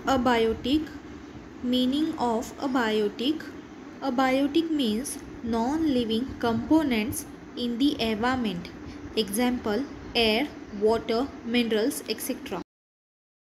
Abiotic. Meaning of abiotic. Abiotic means non-living components in the environment. Example, air, water, minerals, etc.